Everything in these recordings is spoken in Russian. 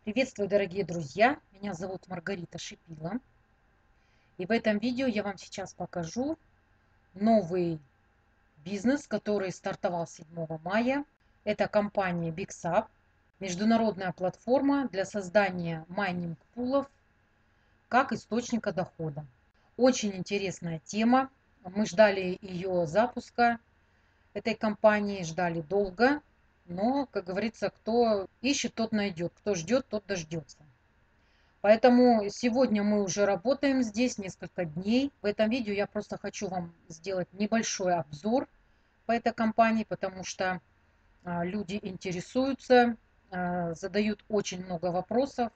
Приветствую, дорогие друзья! Меня зовут Маргарита Шипила. И в этом видео я вам сейчас покажу новый бизнес, который стартовал 7 мая. Это компания BigSap, международная платформа для создания майнинг-пулов как источника дохода. Очень интересная тема. Мы ждали ее запуска этой компании, ждали долго. Но, как говорится, кто ищет, тот найдет, кто ждет, тот дождется. Поэтому сегодня мы уже работаем здесь несколько дней. В этом видео я просто хочу вам сделать небольшой обзор по этой компании, потому что люди интересуются, задают очень много вопросов.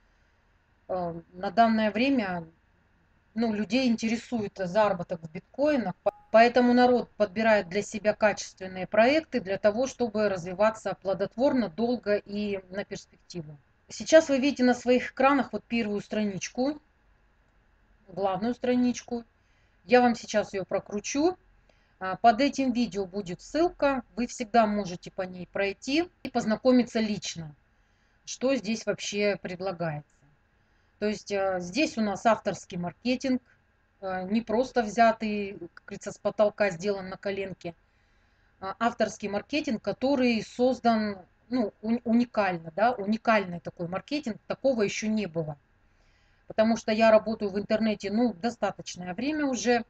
На данное время людей интересует заработок в биткоинах, поэтому народ подбирает для себя качественные проекты для того, чтобы развиваться плодотворно, долго и на перспективу. Сейчас вы видите на своих экранах вот первую страничку, главную страничку. Я вам сейчас ее прокручу. Под этим видео будет ссылка. Вы всегда можете по ней пройти и познакомиться лично, что здесь вообще предлагается. То есть здесь у нас авторский маркетинг, не просто взятый, как говорится, с потолка, сделан на коленке. Авторский маркетинг, который создан уникально, да, уникальный такой маркетинг, такого еще не было. Потому что я работаю в интернете, достаточное время уже.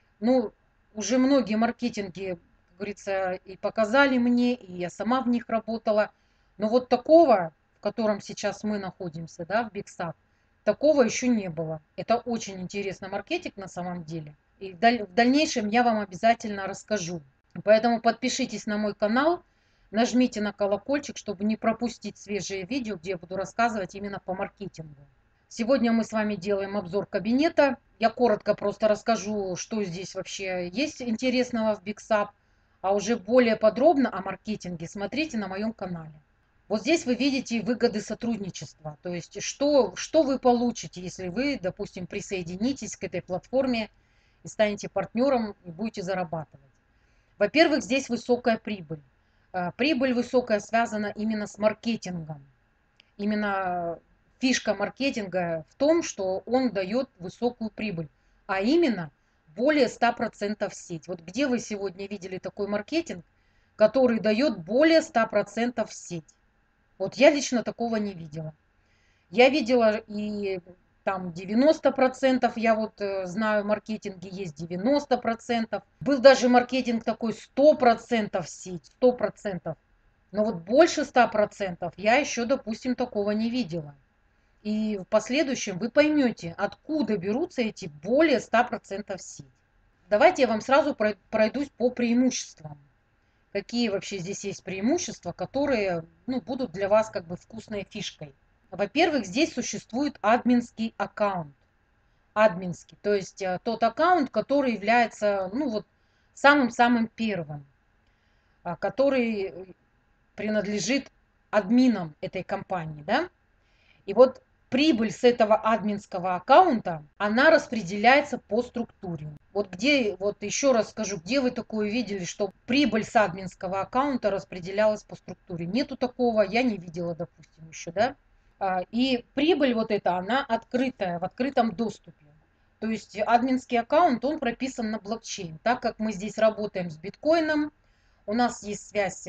Уже многие маркетинги, как говорится, и показали мне, и я сама в них работала. Но вот такого, в котором сейчас мы находимся, да, в BigSap, такого еще не было. Это очень интересный маркетинг на самом деле. И в дальнейшем я вам обязательно расскажу. Поэтому подпишитесь на мой канал, нажмите на колокольчик, чтобы не пропустить свежие видео, где я буду рассказывать именно по маркетингу. Сегодня мы с вами делаем обзор кабинета. Я коротко просто расскажу, что здесь вообще есть интересного в BigSap, а уже более подробно о маркетинге смотрите на моем канале. Вот здесь вы видите выгоды сотрудничества, то есть что вы получите, если вы, допустим, присоединитесь к этой платформе и станете партнером и будете зарабатывать. Во-первых, здесь высокая прибыль. Прибыль высокая связана именно с маркетингом. Именно фишка маркетинга в том, что он дает высокую прибыль, а именно более 100% в сеть. Вот где вы сегодня видели такой маркетинг, который дает более 100% в сеть? Вот я лично такого не видела. Я видела и там 90%, я вот знаю, в маркетинге есть 90%. Был даже маркетинг такой 100% в сеть, 100%. Но вот больше 100% я еще, допустим, такого не видела. И в последующем вы поймете, откуда берутся эти более 100% в сеть. Давайте я вам сразу пройдусь по преимуществам. Какие вообще здесь есть преимущества, которые будут для вас как бы вкусной фишкой. Во-первых, здесь существует админский аккаунт. Админский, то есть тот аккаунт, который является самым-самым первым, который принадлежит админам этой компании, да? И вот прибыль с этого админского аккаунта, она распределяется по структуре. Вот где, вот еще раз скажу, где вы такое видели, что прибыль с админского аккаунта распределялась по структуре? Нету такого, я не видела, допустим, еще, да? И прибыль вот эта, она открытая, в открытом доступе. То есть админский аккаунт, он прописан на блокчейн. Так как мы здесь работаем с биткоином, у нас есть связь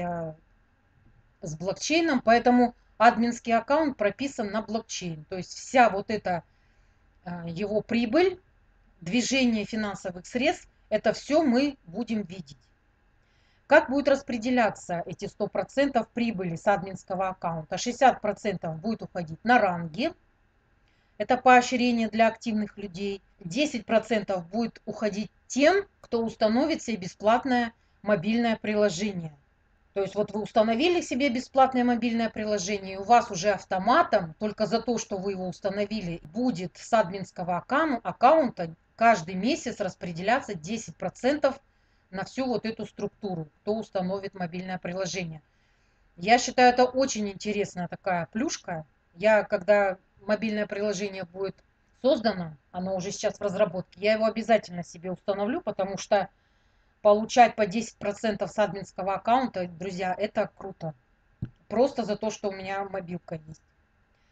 с блокчейном, поэтому админский аккаунт прописан на блокчейн. То есть вся вот эта его прибыль, движение финансовых средств, это все мы будем видеть. Как будет распределяться эти 100% прибыли с админского аккаунта? 60% будет уходить на ранги, это поощрение для активных людей. 10% будет уходить тем, кто установит себе бесплатное мобильное приложение. То есть вот вы установили себе бесплатное мобильное приложение, и у вас уже автоматом, только за то, что вы его установили, будет с админского аккаунта каждый месяц распределяться 10% на всю вот эту структуру, кто установит мобильное приложение. Я считаю, это очень интересная такая плюшка. Когда мобильное приложение будет создано, оно уже сейчас в разработке, я его обязательно себе установлю, потому что получать по 10% с админского аккаунта, друзья, это круто. Просто за то, что у меня мобилка есть.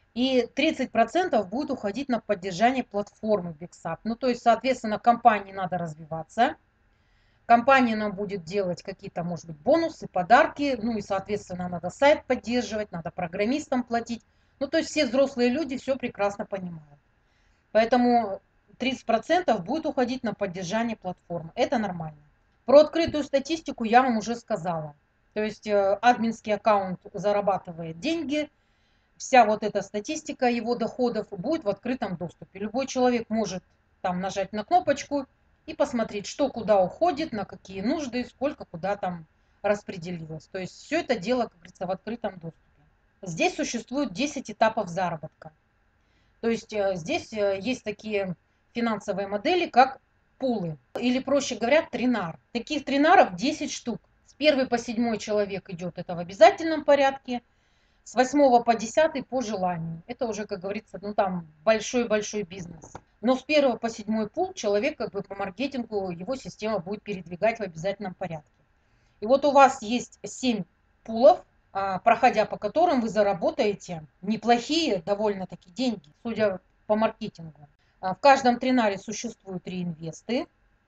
И 30% будет уходить на поддержание платформы BigSap. Ну, то есть, соответственно, компании надо развиваться. Компания нам будет делать какие-то, может быть, бонусы, подарки. Ну и, соответственно, надо сайт поддерживать, надо программистам платить. Ну, то есть все взрослые люди все прекрасно понимают. Поэтому 30% будет уходить на поддержание платформы. Это нормально. Про открытую статистику я вам уже сказала. То есть админский аккаунт зарабатывает деньги, вся вот эта статистика его доходов будет в открытом доступе. Любой человек может там нажать на кнопочку и посмотреть, что куда уходит, на какие нужды, сколько куда там распределилось. То есть все это дело, как говорится, в открытом доступе. Здесь существует 10 этапов заработка. То есть здесь есть такие финансовые модели, как пулы, или, проще говоря, тринар. Таких тринаров 10 штук. С 1 по 7 человек идет это в обязательном порядке, с 8 по 10 по желанию. Это уже, как говорится, ну там большой-большой бизнес. Но с 1 по 7 пул человек как бы по маркетингу, его система будет передвигать в обязательном порядке. И вот у вас есть 7 пулов, проходя по которым вы заработаете неплохие довольно-таки деньги, судя по маркетингу. В каждом тренаре существуют реинвесты.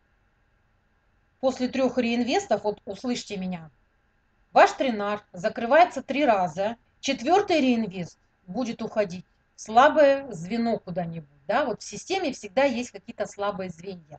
После 3 реинвестов, вот услышьте меня, ваш тренар закрывается 3 раза. 4-й реинвест будет уходить в слабое звено куда-нибудь. Да? Вот в системе всегда есть какие-то слабые звенья.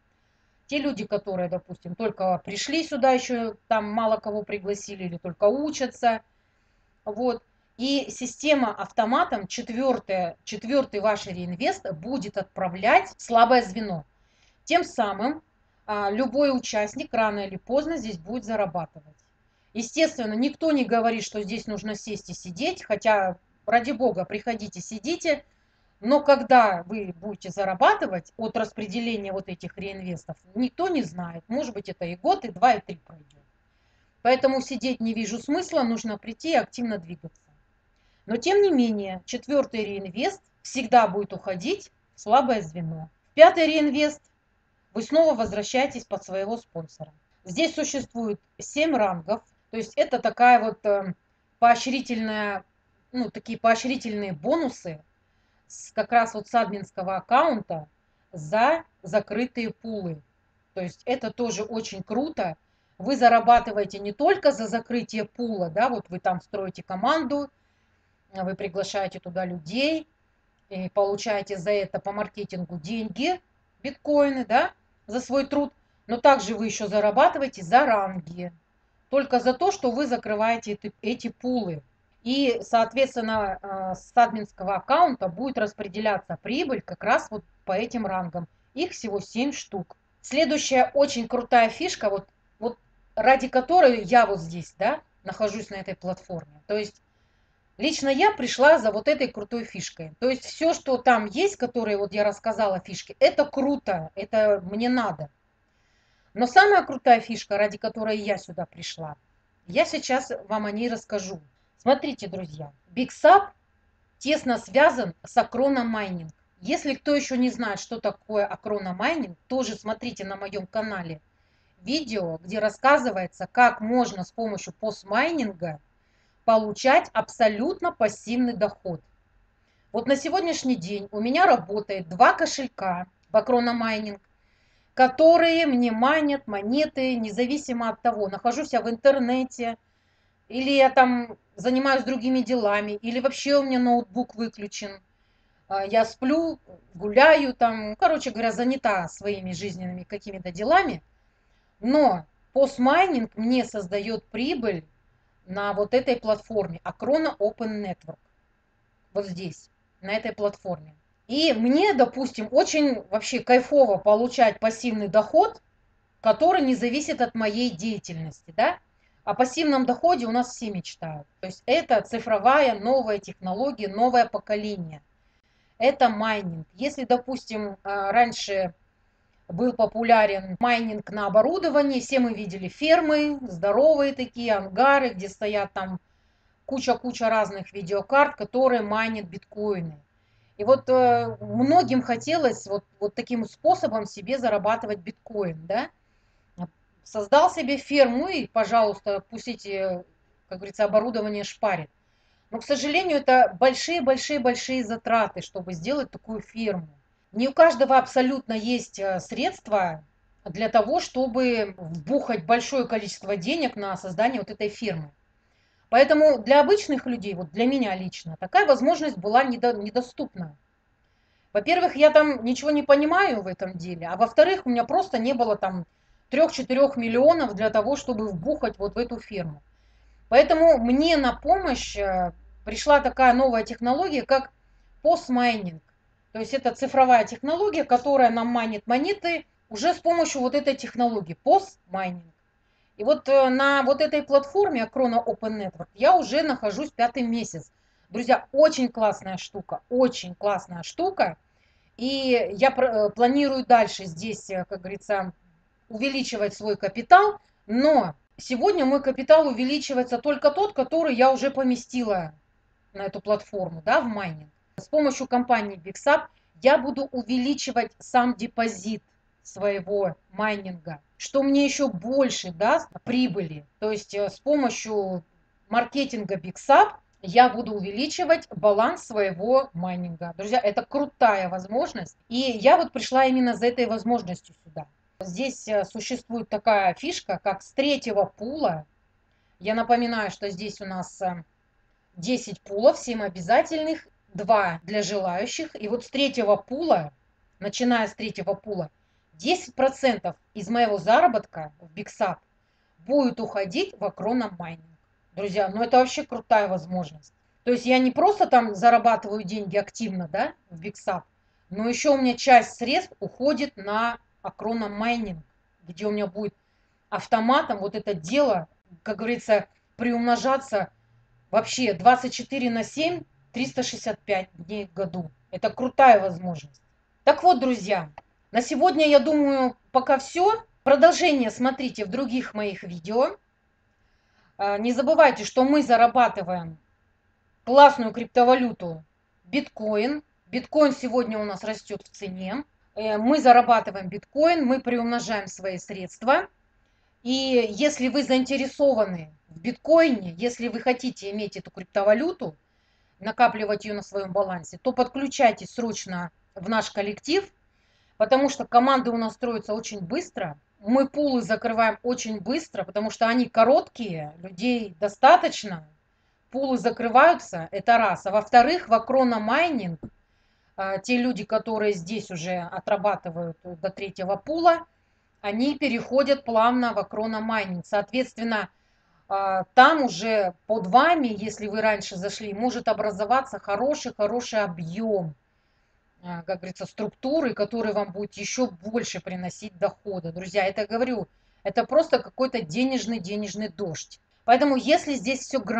Те люди, которые, допустим, только пришли сюда, еще там мало кого пригласили или только учатся. Вот. И система автоматом четвертый ваш реинвест будет отправлять в слабое звено. Тем самым любой участник рано или поздно здесь будет зарабатывать. Естественно, никто не говорит, что здесь нужно сесть и сидеть, хотя, ради бога, приходите, сидите, но когда вы будете зарабатывать от распределения вот этих реинвестов, никто не знает. Может быть, это и год, и 2, и 3 пройдет. Поэтому сидеть не вижу смысла, нужно прийти и активно двигаться. Но тем не менее, 4-й реинвест всегда будет уходить в слабое звено. В 5-й реинвест вы снова возвращаетесь под своего спонсора. Здесь существует 7 рангов, то есть это такая вот поощрительная, ну, такие поощрительные бонусы как раз вот с админского аккаунта за закрытые пулы. То есть это тоже очень круто. Вы зарабатываете не только за закрытие пула, да, вот вы там строите команду, вы приглашаете туда людей, и получаете за это по маркетингу деньги, биткоины, да, за свой труд, но также вы еще зарабатываете за ранги, только за то, что вы закрываете эти пулы. И, соответственно, с админского аккаунта будет распределяться прибыль как раз вот по этим рангам. Их всего 7 штук. Следующая очень крутая фишка, вот ради которой я вот здесь, да, нахожусь на этой платформе. То есть лично я пришла за вот этой крутой фишкой. То есть все, что там есть, которые вот я рассказала фишки, это круто, это мне надо. Но самая крутая фишка, ради которой я сюда пришла, я сейчас вам о ней расскажу. Смотрите, друзья, BigSap тесно связан с акрономайнинг. Если кто еще не знает, что такое акрономайнинг, тоже смотрите на моем канале видео, где рассказывается, как можно с помощью постмайнинга получать абсолютно пассивный доход. Вот на сегодняшний день у меня работает 2 кошелька в акрономайнинг, которые мне майнят монеты, независимо от того, нахожусь я в интернете, или я там занимаюсь другими делами, или вообще у меня ноутбук выключен. Я сплю, гуляю там, короче говоря, занята своими жизненными какими-то делами. Но постмайнинг мне создает прибыль на вот этой платформе Acrona Open Network. Вот здесь, на этой платформе. И мне, допустим, очень вообще кайфово получать пассивный доход, который не зависит от моей деятельности, да? О пассивном доходе у нас все мечтают. То есть это цифровая новая технология, новое поколение. Это майнинг. Если, допустим, раньше был популярен майнинг на оборудовании, все мы видели фермы, здоровые такие, ангары, где стоят там куча разных видеокарт, которые майнят биткоины. И вот многим хотелось вот таким способом себе зарабатывать биткоин, да? Создал себе ферму и, пожалуйста, пустите, как говорится, оборудование шпарит. Но, к сожалению, это большие-большие-большие затраты, чтобы сделать такую фирму. Не у каждого абсолютно есть средства для того, чтобы вбухать большое количество денег на создание вот этой фирмы. Поэтому для обычных людей, вот для меня лично, такая возможность была недоступна. Во-первых, я там ничего не понимаю в этом деле, а во-вторых, у меня просто не было там 3-4 миллионов для того, чтобы вбухать вот в эту фирму. Поэтому мне на помощь пришла такая новая технология, как постмайнинг. То есть это цифровая технология, которая нам майнит монеты уже с помощью вот этой технологии постмайнинг. И вот на вот этой платформе Acrono Open Network я уже нахожусь 5-й месяц. Друзья, очень классная штука, очень классная штука. И я планирую дальше здесь, как говорится, увеличивать свой капитал, но сегодня мой капитал увеличивается только тот, который я уже поместила на эту платформу, да, в майнинг. С помощью компании BigSap я буду увеличивать сам депозит своего майнинга, что мне еще больше даст прибыли. То есть с помощью маркетинга BigSap я буду увеличивать баланс своего майнинга. Друзья, это крутая возможность. И я вот пришла именно за этой возможностью сюда. Здесь существует такая фишка, как с третьего пула. Я напоминаю, что здесь у нас 10 пулов, 7 обязательных, 2 для желающих. И вот с третьего пула, начиная с третьего пула, 10% из моего заработка в BigSap будет уходить в Acrono майнинг. Друзья, ну это вообще крутая возможность. То есть я не просто там зарабатываю деньги активно, да, в BigSap, но еще у меня часть средств уходит на Acrono майнинг, где у меня будет автоматом вот это дело, как говорится, приумножаться вообще 24/7, 365 дней в году. Это крутая возможность. Так вот, друзья, на сегодня, я думаю, пока все. Продолжение смотрите в других моих видео. Не забывайте, что мы зарабатываем классную криптовалюту биткоин. Биткоин сегодня у нас растет в цене. Мы зарабатываем биткоин, мы приумножаем свои средства. И если вы заинтересованы в биткоине, если вы хотите иметь эту криптовалюту, накапливать ее на своем балансе, то подключайтесь срочно в наш коллектив, потому что команды у нас строятся очень быстро. Мы пулы закрываем очень быстро, потому что они короткие, людей достаточно. Пулы закрываются, это раз. А во-вторых, в Acrono майнинг те люди, которые здесь уже отрабатывают до третьего пула, они переходят плавно в Acrono майнинг. Соответственно, там уже под вами, если вы раньше зашли, может образоваться хороший объем, как говорится, структуры, который вам будет еще больше приносить дохода. Друзья, это говорю, это просто какой-то денежный дождь. Поэтому если здесь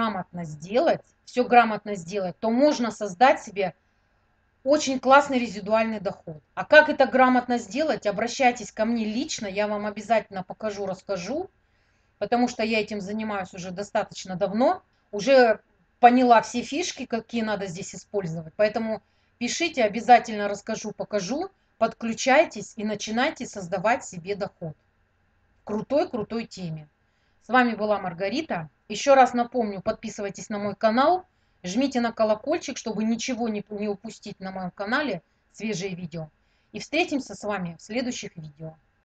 все грамотно сделать, то можно создать себе очень классный резидуальный доход. А как это грамотно сделать, обращайтесь ко мне лично, я вам обязательно покажу, расскажу, потому что я этим занимаюсь уже достаточно давно, уже поняла все фишки, какие надо здесь использовать. Поэтому пишите, обязательно расскажу, покажу, подключайтесь и начинайте создавать себе доход. Крутой теме. С вами была Маргарита. Еще раз напомню, подписывайтесь на мой канал, жмите на колокольчик, чтобы ничего не упустить на моем канале, свежие видео. И встретимся с вами в следующих видео.